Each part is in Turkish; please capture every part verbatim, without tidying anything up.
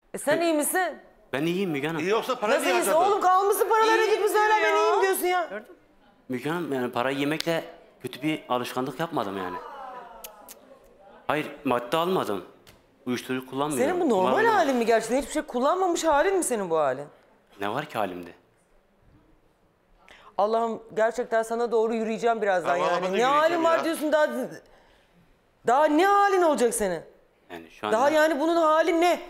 E sen iyi misin? Ben iyiyim Müge Hanım. İyi olsa para Nasıl niye iyisin? harcadın? Oğlum kalmışsın paraları gitmiş öyle ben iyiyim diyorsun ya. Müge Hanım yani parayı yemekle kötü bir alışkanlık yapmadım yani. Hayır madde almadım. Uyuşturucu kullanmıyorum. Senin bu normal Kullanmıyorum. halin mi gerçekten? Hiçbir şey kullanmamış halin mi senin bu halin? Ne var ki halimde? Allah'ım gerçekten sana doğru yürüyeceğim birazdan Ya vallahi ben yani. de Ne halin yürüyeceğim var ya. diyorsun daha... Daha ne halin olacak senin? Yani şu anda... Daha yani bunun hali ne?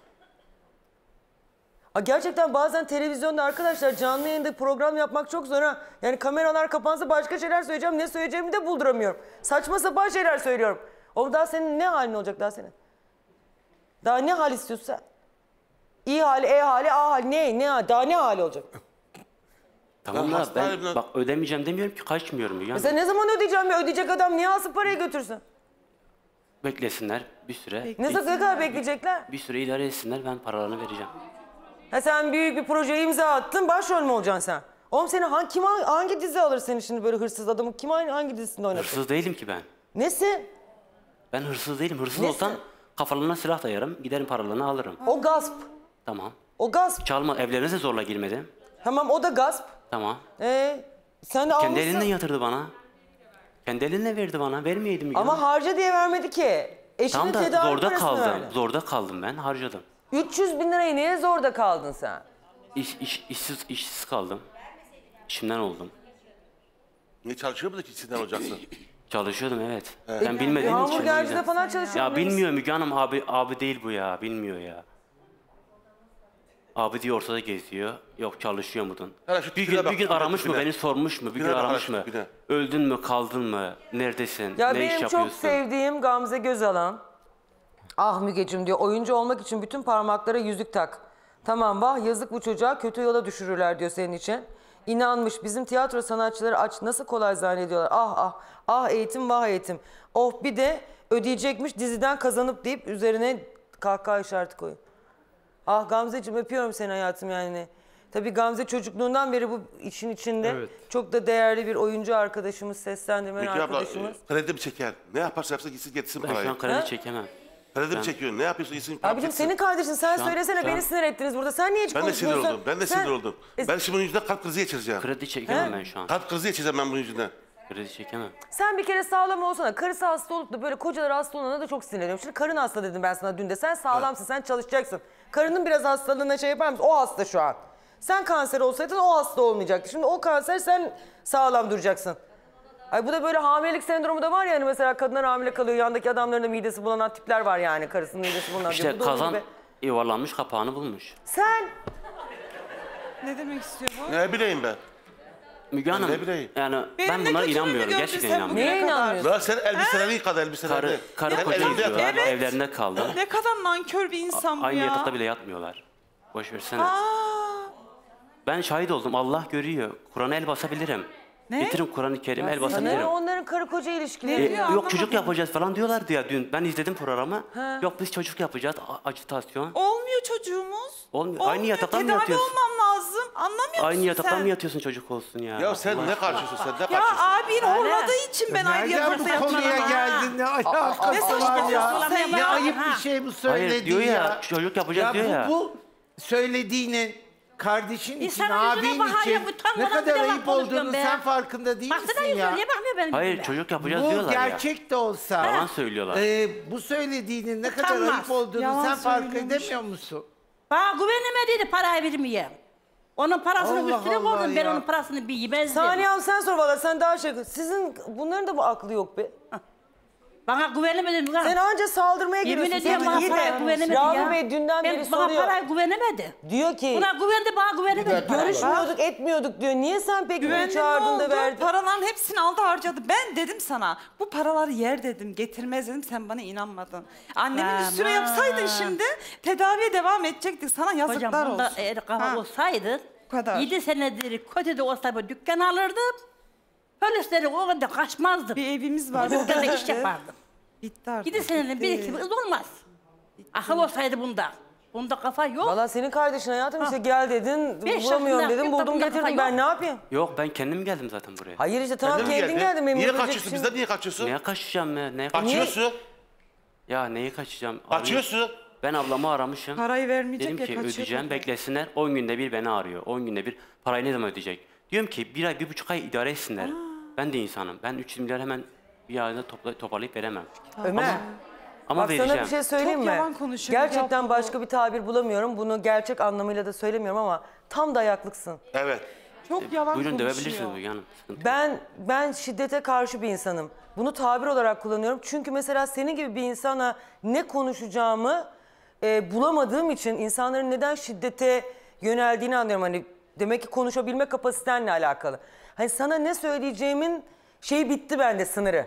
Aa, gerçekten bazen televizyonda arkadaşlar canlı yayında program yapmak çok zor ha. Yani kameralar kapansa başka şeyler söyleyeceğim. Ne söyleyeceğimi de bulduramıyorum. Saçma sapan şeyler söylüyorum. O daha senin ne halin olacak daha senin? Daha ne hal istiyorsun sen? İyi hali, E hali, A hali ne? ne daha ne hali olacak? Tamam Ben da hastayım ben lan. bak ödemeyeceğim demiyorum ki kaçmıyorum Müge Hanım. Mesela ne zaman ödeyeceğim ya? Ödeyecek adam niye alsın parayı götürsün? Beklesinler bir süre. Ne, ne kadar bekleyecekler? Bir süre idare etsinler ben paralarını vereceğim. Ha sen büyük bir projeye imza attın, başrol mü olacaksın sen? Oğlum seni hangi, kim, hangi dizi alır seni şimdi böyle hırsız adamı? Kim hangi, hangi dizisinde oynatır? Hırsız değilim ki ben. Nesin? Ben hırsız değilim. Hırsız Nesin? olsam kafalarına silah dayarım. Giderim paralarını alırım. O gasp. Tamam. O gasp. Çalma evlerinize zorla girmedim. Tamam o da gasp. Tamam. Ee, sen de Kendi almışsın. elinden yatırdı bana. Kendi elinden verdi bana. Vermeyeydim Müge Ama Hanım. harca diye vermedi ki. Eşinin Tam da tedavi zorda parasını kaldım. verdi. Zorda kaldım ben. Harcadım. üç yüz bin lirayı neye zorda kaldın sen? İş, iş, işsiz, işsiz kaldım. İşimden oldum. Niye çalışıyor mu da ki içinden olacaksın? Çalışıyordum evet. Ben E, bilmediğim için. o hamburgercide yüzden. falan çalışıyordun. Ya bilmiyor Müge Hanım abi, abi değil bu ya. Bilmiyor ya. Abi diyor ortada geziyor. Yok çalışıyor muydun? Hele şu Bir tipine gün, bak, bir gün tipine, aramış mı? tipine. Beni sormuş mu? Bir Tipine gün bak, aramış hele mı? şu tipine. Öldün mü? Kaldın mı? Neredesin? Ya ne iş benim yapıyorsun? çok sevdiğim Gamze Gözalan. Ah Mügeciğim diyor oyuncu olmak için bütün parmaklara yüzük tak. Tamam vah yazık bu çocuğa kötü yola düşürürler diyor senin için. İnanmış bizim tiyatro sanatçıları aç nasıl kolay zannediyorlar. Ah ah ah eğitim vah eğitim. Oh bir de ödeyecekmiş diziden kazanıp deyip üzerine kahkaha işareti koyun. Ah Gamzeciğim öpüyorum seni hayatım yani. Tabii Gamze çocukluğundan beri bu işin içinde. Evet. Çok da değerli bir oyuncu arkadaşımız, seslendirmen Peki abla arkadaşımız. kredi mi çeker? Ne yaparsa yapsın gitsin getirsin Ben şu parayı. an kredi Ha? çekemem. Kredi mi çekiyorsun? Ne yapıyorsun gitsin parayı Abicim çeksin. senin kardeşin sen Şu an- söylesene şu beni an- sinir ettiniz burada. Sen niye hiç Ben de sinir konuşmuyorsun? oldum. Ben de Sen- sinir oldum. E, Ben şimdi bunun yüzünden kalp krizi geçireceğim. Kredi çekemem He? ben şu an. Kalp krizi geçireceğim ben bunun yüzünden. Kredi çekemem. Sen bir kere sağlam olsana. Karısı hasta olup da böyle kocaları hasta olana da çok sinirleniyorum. Şimdi karın hasta dedim ben sana dün de. Sen sağlamsın, sen çalışacaksın. Karının biraz hastalığına şey yapar mısın? O hasta şu an. Sen kanser olsaydın o hasta olmayacaktı. Şimdi o kanser sen sağlam duracaksın. Ay bu da böyle hamilelik sendromu da var ya hani mesela kadınlar hamile kalıyor. Yandaki adamların da midesi bulanan tipler var yani. Karısının midesi bulanan. İşte Bu da onun kazan gibi. yuvarlanmış kapağını bulmuş. Sen Ne demek istiyor bu? Ne bileyim ben. Müge Hanım ne bileyim. yani Benim ben de bunlara kötülüğünü inanmıyorum. gördün Gerçekten sen inanmıyorum. neye kadar. inanmıyorsun? Lan sen elbiselerini yıkadı elbiselerini. Karı, karı Hep koca elinde gidiyorlar. yatar. Evet. Evlerinde kaldım. Ne kadar nankör bir insan bu Aynı ya. yatakta bile yatmıyorlar. Boş versene. Aa, Ben şahit oldum. Allah görüyor. Kur'an'a el basabilirim. Ne? Getirin Kur'an-ı Kerim el sana basabilirim. ne onların karı koca ilişkileri? Ne E, diyor, yok anlamadım. çocuk yapacağız falan diyorlardı ya dün. Ben izledim programı. Ha. Yok biz çocuk yapacağız. A- acitasyon. olmuyor çocuğumuz. Olmuyor. Aynı yatakta mı Tedavi yatıyorsun? olmam lazım. Anlamıyor musun Aynı yatakta sen? mı yatıyorsun çocuk olsun ya? Ya sen ne karşısın sen ne Ya karşısın? abin horladığı için ben ayrı Nereden yatakta bu yatmadım. konuya geldin? Ne alakası Ne var ya? saçmalıyorsun sen Ne ya? ayıp Ha. bir şey bu söylediğin Hayır diyor ya, ya. çocuk yapacağız diyor bu, ya. Bu söylediğinin kardeşin için, İnsanın yüzüne abin bakar ya, için utanmadan ne kadar bir de ayıp laf olduğunu konuşuyorum be. sen farkında değil Baksana misin yüzüne ya? niye bakmıyor benim Hayır yüzüme? çocuk yapacağız Bu diyorlar ya. gerçek de olsa Yalan söylüyorlar. e, bu söylediğinin ne kadar Utanmaz. ayıp olduğunu Yalan sen fark söylüyormuş. edemiyor musun? Bana güvenemediydi parayı vermeye. Onun parasını Allah üstüne Allah koydum ben ya. onun parasını bir yemezdim. Saniye abi sen sor valla sen daha şey... Sizin bunların da bu aklı yok be. Bana güvenemedin. Sen anca saldırmaya Yemin giriyorsun. ediyorum Sen bana iyi de paraya güvenemedi Rahmi ya. Bey dünden Ben- beri bana soruyor. paraya güvenemedi. Diyor ki Buna güvendi bana güvenemedi. parayı. görüşmüyorduk etmiyorduk diyor. Niye sen peki bunu Güvenli ne çağırdın da oldu? verdin? Paraların hepsini aldı harcadı. Ben dedim sana bu paraları yer dedim getirmez dedim sen bana inanmadın. Annemin üstüne Aman. yapsaydın şimdi tedaviye devam edecektik sana yazıklar Hocam bunda olsun. eğer kafa Ha. olsaydı Bu kadar. yedi senedir kötü de olsa bu dükkan alırdım. Polisleri o kadar kaçmazdım. Bir evimiz var. Dükkanda iş Bitti. yapardım. Bitti artık. Yedi senenin bitti. birikimi olmaz. Akıl olsaydı bunda. Bunda kafa yok. Valla senin kardeşin hayatım işte gel dedin, Beş bulamıyorum yaşında dedim, yok da buldum bunda getirdim. kafa Ben yok. ne yapayım? Yok ben kendim geldim zaten buraya. Hayır işte tamam Kendin mi kendin geldin? geldin. Benim Niye burada kaçıyorsun? şey- Bizden niye kaçıyorsun? Neye kaçacağım ya? Neye kaç... Kaçıyorsun. Ya neyi kaçacağım? Abi, Kaçıyorsun. Ben ablamı aramışım. Parayı vermeyecek Dedim ya, ki kaçıyor ödeyeceğim, tabii. beklesinler. on günde bir beni arıyor. on günde bir parayı ne zaman ödeyecek? Diyorum ki bir ay, bir buçuk ay idare etsinler. Ben de insanım. Ben üç yüz milyar hemen bir ayda topla, toparlayıp veremem. Ömer. Ama Bak vereceğim. sana bir şey söyleyeyim Çok mi? yalan konuşuyor, Gerçekten yapma. başka bir tabir bulamıyorum. Bunu gerçek anlamıyla da söylemiyorum ama tam dayaklıksın. Evet. Çok yalan Buyurun konuşuyor. dövebilirsiniz Müge Hanım. Sıkıntı yok. Ben ben şiddete karşı bir insanım. Bunu tabir olarak kullanıyorum. Çünkü mesela senin gibi bir insana ne konuşacağımı e, bulamadığım için insanların neden şiddete yöneldiğini anlıyorum. Hani demek ki konuşabilme kapasitenle alakalı. Hani sana ne söyleyeceğimin şeyi bitti bende, sınırı.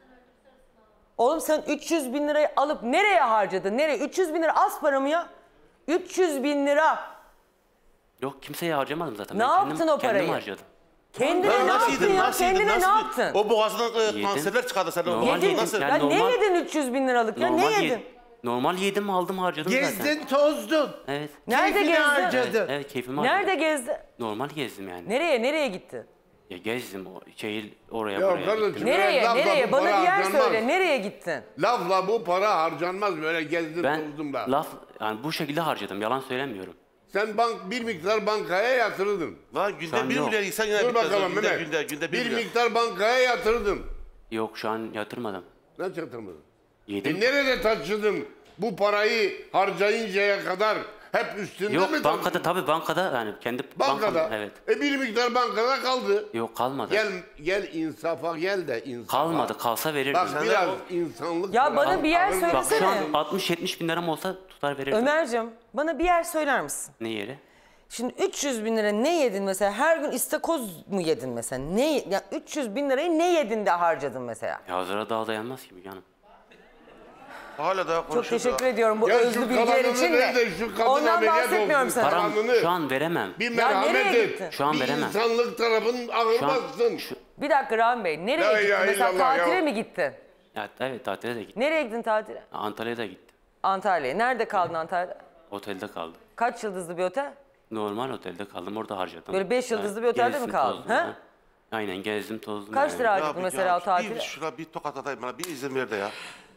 Oğlum sen üç yüz bin lirayı alıp nereye harcadın? Nereye? üç yüz bin lira az para mı ya? üç yüz bin lira. Yok, kimseye harcamadım zaten. Ne Ben yaptın kendim, o parayı? Kendim harcadım. Kendine Ya ne nasıl yaptın yedin? ya? Nasıl yedin? Kendine ne Nasıl yaptın? O boğazından e, Yedim. kanserler çıkardı sen. Normal Yedin. yedim. Nasıl? Yani Ya normal- ne yedin üç yüz bin liralık ya? Ne Normal yedin? yedim. Normal yedim, aldım, harcadım zaten. Gezdin, tozdun. Evet. Nerede Keyfini gezdin? harcadın. Evet, keyfimi harcadım. Nerede gezdin? Normal gezdim yani. Nereye? Nereye gittin? Ya gezdim, o şehir oraya Ya buraya kardeşim, gittim. Nereye? lafla Nereye? bu Bana para bir yer harcanmaz. söyle. Nereye gittin? Lafla bu para harcanmaz, böyle gezdim Ben tozdum da. laf, yani bu şekilde harcadım, yalan söylemiyorum. Sen bank bir miktar bankaya yatırdın. Lan Şu günde an bir yok. milyar insan yine Dur bitmez. bakalım Günde, Mehmet. günde, günde bir bir milyar. miktar bankaya yatırdın. Yok, şu an yatırmadım. Nasıl yatırmadın? Yedim. E nerede taşıdın bu parayı harcayıncaya kadar? Hep üstünde Yok, mi bankada, taşıdın? tabii bankada, yani kendi Bankada. bankam, evet. E bir miktar bankada kaldı. Yok, kalmadı. Gel gel insafa gel de insafa. Kalmadı, kalsa verirdim. Bak Sen de biraz o- insanlık. Ya var. bana bir yer Alın- söyle- Bak şu an Söylesene. altmış yetmiş bin liram olsa tutar verirdim. Ömer'cim bana bir yer söyler misin? Ne yeri? Şimdi üç yüz bin lira ne yedin mesela? Her gün istakoz mu yedin mesela? Ne, ya üç yüz bin lirayı ne yedin de harcadın mesela? Ya hazıra daha dayanmaz ki Müge Hanım. Hala da Çok konuşuyor. teşekkür ediyorum bu Ya şu özlü bilgiler kalanını için ver de. de şu kadın Ondan ameliyat bahsetmiyorum olsun. sana. Param Paranını- şu an veremem. Bir Ya merhamet nereye et. gittin? Şu an bir veremem. insanlık tarafın Şu ağırmazsın. an, şu, Bir dakika Rahmi Bey, nereye La gittin? ilahe Mesela illallah tatile ya. mi gittin? ya, evet, tatile de gittim. Nereye gittin tatile? Antalya'ya da gittim. Antalya'ya. Nerede kaldın Antalya'da? Otelde kaldım. Kaç yıldızlı bir otel? Normal otelde kaldım, orada harcadım. Böyle beş yıldızlı bir otelde mi gezdim, kaldın, tozdum, ha? ha? Aynen, gezdim tozdum. Kaç yani. lira Ya harcadın bir- mesela ya o tatile? Bir şuna bir tokat atayım bana, bir izin ver de ya.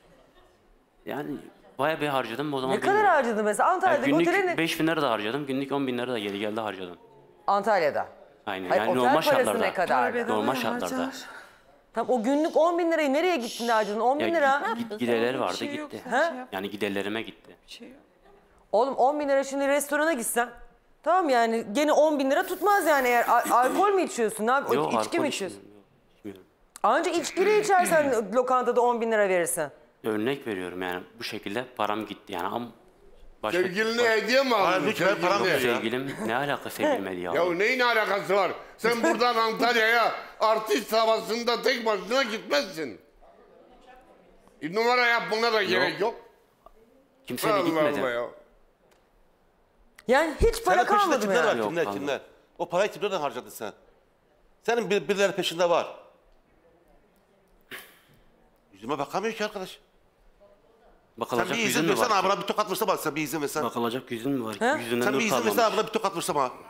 Yani bayağı bir harcadım o zaman. Ne kadar bilmiyorum. harcadın mesela Yani Antalya'daki günlük otele ne? beş bin lira da harcadım, günlük on bin lira da geri geldi harcadım. Antalya'da. Aynen, Hayır, yani otel normal parası şartlarda. ne kadar? Normal şartlarda. Tam o günlük on bin lirayı nereye gittin de harcadın? on bin Ya, lira. gid- giderler vardı, şey yok, gitti. sen şey yap. Yani giderlerime gitti. Şey yok. Oğlum on bin lira şimdi restorana gitsen. Tamam yani gene on bin lira tutmaz yani eğer al- alkol mü içiyorsun? Ne yap- Yok, içki alkol mi içiyorsun? içmiyorum, yok, içmiyorum. Anca içkili içersen lokantada on bin lira verirsin. Örnek veriyorum yani, bu şekilde param gitti yani, ama başka Sevgiline baş- hediye mi Hayır, aldın? lütfen param sevgiline? yok ya. sevgilim ne alaka sevgilime diye Ya aldım. neyin alakası var? Sen buradan Antalya'ya artist havasında tek başına gitmezsin. E, numara yapmana da gerek yok. Kimseyle Allah gitmedim. Allah ya. Yani hiç para Senin peşinde kalmadı mı kimler var? yani? Yok, Kimler, kalmadı. kimler? O parayı kimlerden harcadın sen? Senin bir, birileri peşinde var. Yüzüme bakamıyor ki arkadaş. Sen Bakılacak bir yüzün izin mü versen var? abi, bana bir tokat vursa bak, sen bir izin versen. Bakılacak yüzün mü var? He? Yüzünden Sen bir nur izin versen kalmamış. abi, bana bir tokat vursa bana.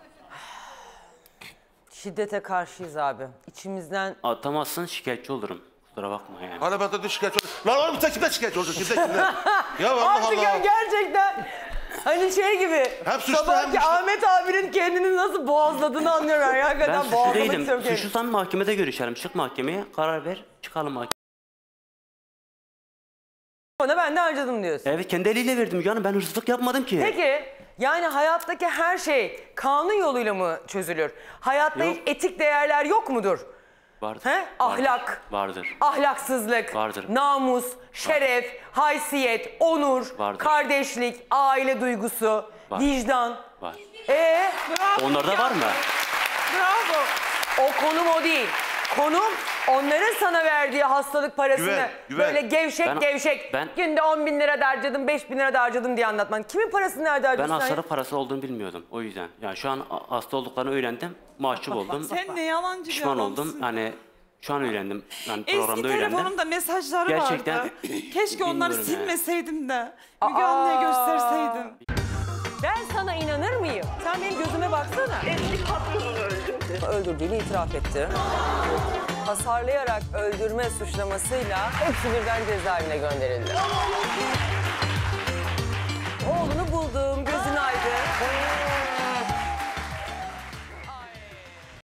Şiddete karşıyız abi. İçimizden Atamazsın, şikayetçi olurum. Kusura bakma yani. Hala ben de şikayetçi olacağım. Lan oğlum sen kimden şikayetçi olacaksın? Kimden kimden? Ya Allah artık ya Allah. gerçekten hani şey gibi Hem suçlu, hem sabahki güçlü. Ahmet abinin kendini nasıl boğazladığını anlıyorum. Yani Ben hakikaten suçlu boğazlamak değilim. istiyorum kendimi. Suçlusan mahkemede görüşelim. Çık mahkemeye, karar ver. Çıkalım mahkemeye. Ona ben de harcadım diyorsun. Evet, kendi eliyle verdim. Yani ben hırsızlık yapmadım ki. Peki yani hayattaki her şey kanun yoluyla mı çözülür? Hayatta Yok. hiç etik değerler yok mudur? Vardır. He? Vardır. Ahlak, Vardır. ahlaksızlık, Vardır. namus, şeref, haysiyet, onur, Vardır. kardeşlik, aile duygusu, Var. vicdan. Var. Ee, Onlarda var mı? Bravo. o konum o değil. Konum onların sana verdiği hastalık parasını Güven, güven. böyle gevşek Ben- gevşek ben- günde on bin lira da harcadım, beş bin lira da harcadım diye anlatman. Kimin parasını nerede Ben harcıyorsun? sen ya? hastalık parası olduğunu bilmiyordum. O yüzden. Yani şu an a- hasta olduklarını öğrendim. Mahcup oldum. Sen ne yalancı bir Pişman adamsın. oldum. Hani şu an öğrendim. Yani Eski programda öğrendim. telefonumda mesajları Gerçekten vardı. Keşke onları bilmiyorum yani. silmeseydim de. Müge Anlı'ya gösterseydim. Ben sana inanır mıyım? Sen benim gözüme baksana. Eski patronunu öldürdü. Öldürdüğünü itiraf etti. Hasarlayarak öldürme suçlamasıyla hepsi birden cezaevine gönderildi.